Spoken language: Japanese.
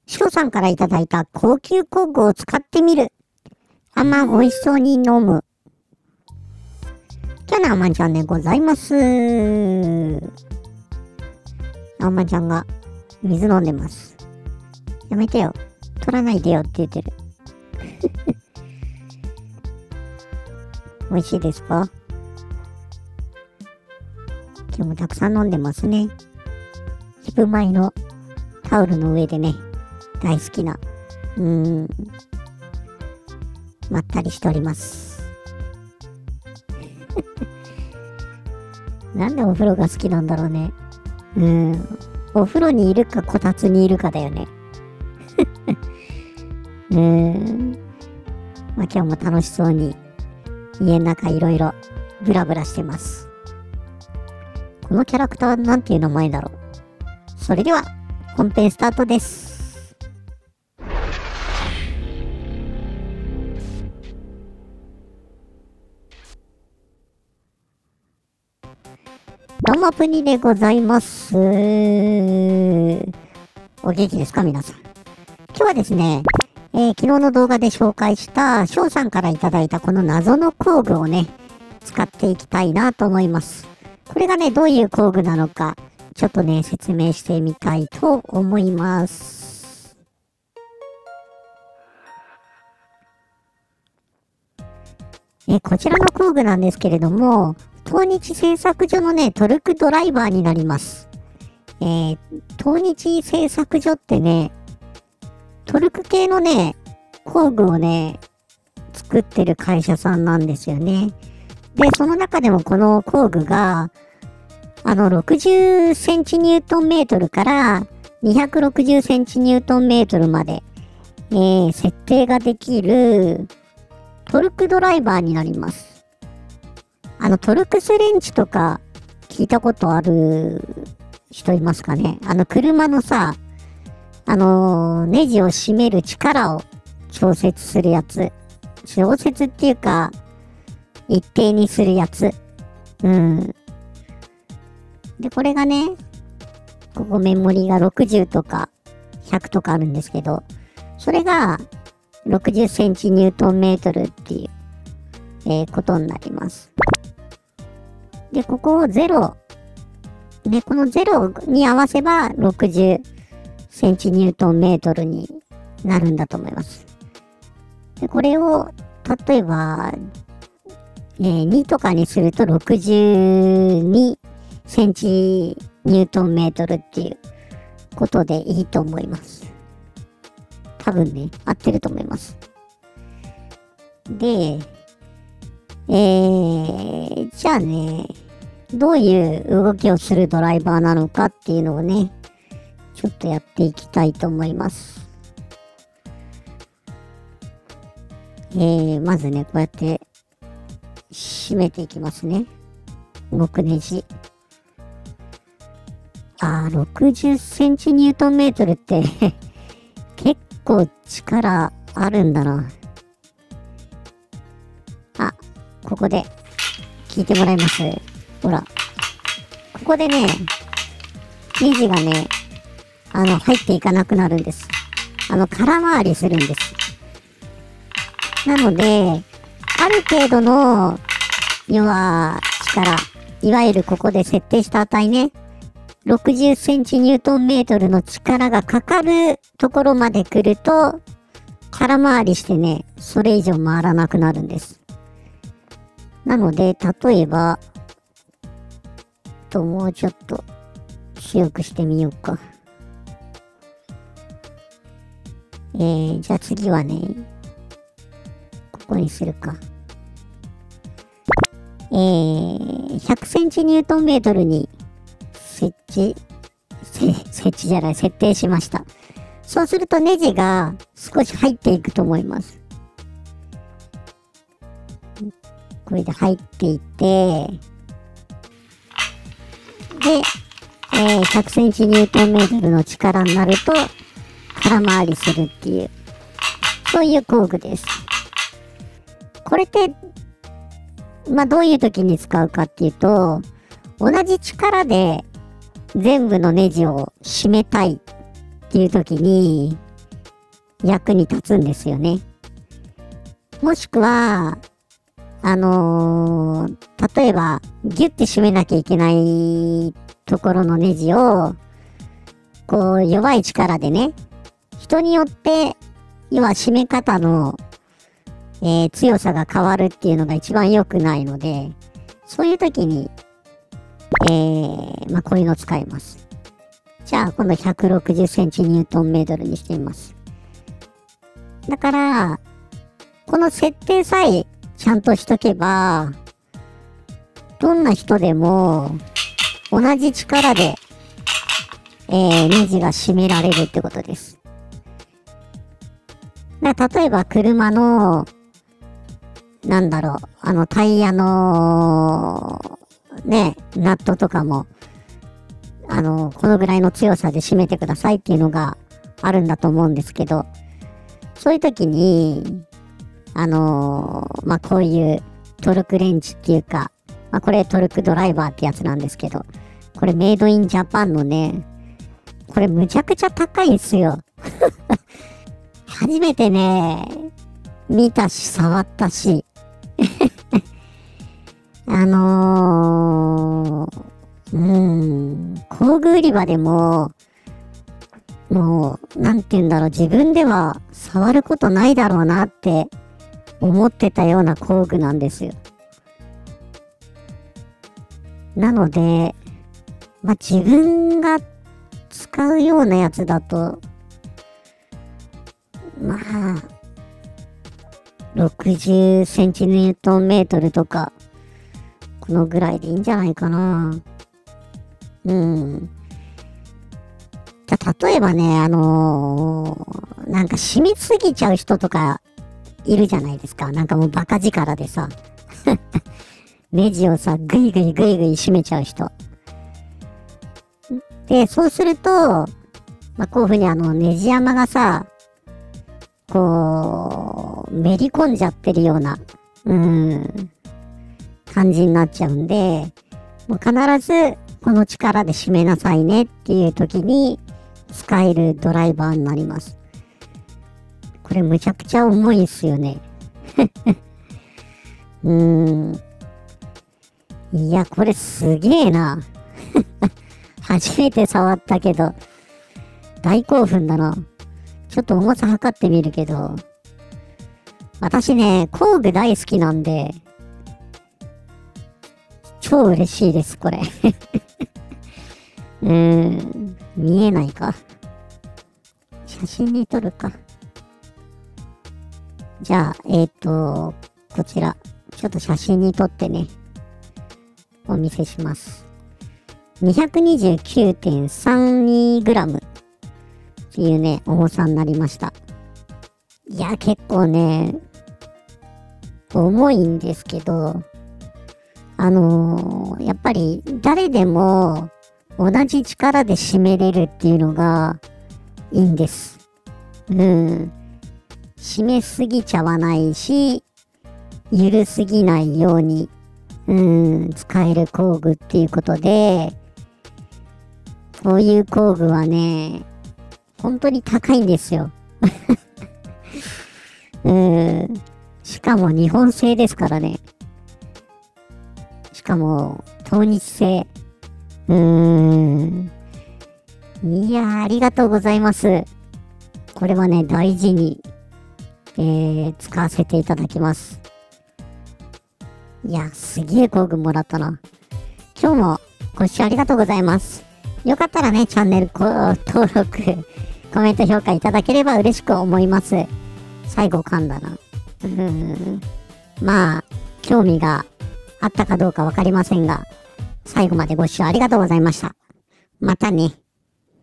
翔さんからいただいた高級工具を使ってみる。あま美味しそうに飲む。今日のあまんちゃんでございます。あまんちゃんが水飲んでます。やめてよ。取らないでよって言ってる。美味しいですか？今日もたくさん飲んでますね。ヒプマイのタオルの上でね、大好きな、まったりしております。なんでお風呂が好きなんだろうね。お風呂にいるかこたつにいるかだよね。まあ今日も楽しそうに家の中いろいろブラブラしてます。このキャラクターなんていう名前だろう。それでは本編スタートです。どうもプニでございます。お元気ですか皆さん。今日はですね、昨日の動画で紹介した翔さんからいただいたこの謎の工具をね、使っていきたいなと思います。これがね、どういう工具なのか、ちょっとね、説明してみたいと思います。こちらの工具なんですけれども、東日製作所のね、トルクドライバーになります。東日製作所ってね、トルク系のね、工具をね、作ってる会社さんなんですよね。で、その中でもこの工具が、60センチニュートンメートルから260センチニュートンメートルまで、設定ができるトルクドライバーになります。トルクスレンチとか聞いたことある人いますかね？車のさ、ネジを締める力を調節するやつ。調節っていうか、一定にするやつ。で、これがね、ここメモリが60とか100とかあるんですけど、それが60センチニュートンメートルっていう、ことになります。で、ここを0。で、この0に合わせば60センチニュートンメートルになるんだと思います。で、これを、例えば、2とかにすると62センチニュートンメートルっていうことでいいと思います。多分ね、合ってると思います。で、じゃあね、どういう動きをするドライバーなのかっていうのをね、ちょっとやっていきたいと思います。まずね、こうやって締めていきますね。動くネジ。60センチニュートンメートルって結構力あるんだな。ここで聞いてもらいます。ほら。ここでね、ネジがね、入っていかなくなるんです。空回りするんです。なので、ある程度の、要は、力、いわゆるここで設定した値ね、60センチニュートンメートルの力がかかるところまで来ると、空回りしてね、それ以上回らなくなるんです。なので、例えば、もうちょっと強くしてみようか。じゃあ次はね、ここにするか。100センチニュートンメートルに設定しました。そうするとネジが少し入っていくと思います。これで入っていって、で、100センチニュートンメートルの力になると空回りするっていう、そういう工具です。これって、どういう時に使うかっていうと、同じ力で全部のネジを締めたいっていう時に、 役に立つんですよね。もしくは、例えば、ギュッて締めなきゃいけないところのネジを、こう、弱い力でね、人によって、要は締め方の、強さが変わるっていうのが一番良くないので、そういう時に、こういうのを使います。じゃあ、今度160センチニュートンメートルにしてみます。だから、この設定さえちゃんとしとけば、どんな人でも同じ力で、ネジが締められるってことです。例えば車の、タイヤの、ね、ナットとかも、このぐらいの強さで締めてくださいっていうのがあるんだと思うんですけど、そういう時に、こういうトルクレンチっていうか、これトルクドライバーってやつなんですけど、これメイドインジャパンのね、これむちゃくちゃ高いんですよ。初めてね、見たし、触ったし。工具売り場でも、もう、自分では触ることないだろうなって思ってたような工具なんですよ。なので、自分が使うようなやつだと、60センチニュートンメートルとか、このぐらいでいいんじゃないかな。例えばね、締めすぎちゃう人とかいるじゃないですか。もうバカ力でさ、ネジをさ、ぐいぐい締めちゃう人。で、そうすると、こういうふうにネジ山がさ、こう、めり込んじゃってるような、感じになっちゃうんで、もう必ずこの力で締めなさいねっていう時に使えるドライバーになります。これむちゃくちゃ重いっすよね。いや、これすげえな。初めて触ったけど、大興奮だな。ちょっと重さ測ってみるけど、私ね、工具大好きなんで、超嬉しいです、これ。見えないか。写真に撮るか。じゃあ、こちら、ちょっと写真に撮ってね、お見せします。229.32g っていうね、重さになりました。いや、結構ね、重いんですけど、やっぱり誰でも同じ力で締めれるっていうのがいいんです。締めすぎちゃわないし、緩すぎないように、使える工具っていうことで、こういう工具はね、本当に高いんですよ。しかも日本製ですからね。しかも、統日製。いやー、ありがとうございます。これはね、大事に、使わせていただきます。いや、すげえ工具もらったな。今日もご視聴ありがとうございます。よかったらね、チャンネル登録、コメント評価いただければ嬉しく思います。最後噛んだな。興味があったかどうかわかりませんが、最後までご視聴ありがとうございました。またね。